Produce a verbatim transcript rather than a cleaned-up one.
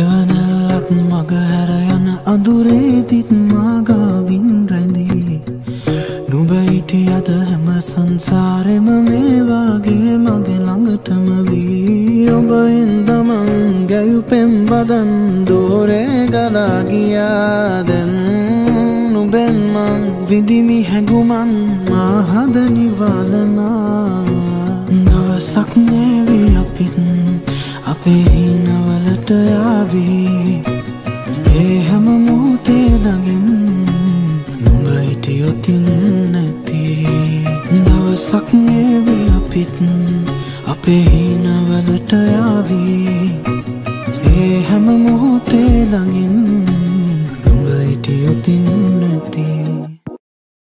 සෙවනැල්ලත් මග හැර යන අඳුරේදිත් මාගාවින් රැඳී නුඹ හිටියද හැම සංසාරෙම මේ වාගේ මගේ ළඟටම වී ඔබ හින්දමන් ගැයුපෙම් බදන් දෝරේ ගලා ගියා දැන් නුඹෙන් මං විඳිමි හැඟුමන් මා හද නිවලනා දවසක් නේවි අපිත් අපේ හිනවලට යාවී ඒ හැම මොහොතේ ළඟින් නුඹ හිටියොතින් නැති දවසක් නේවි අපිත් අපේ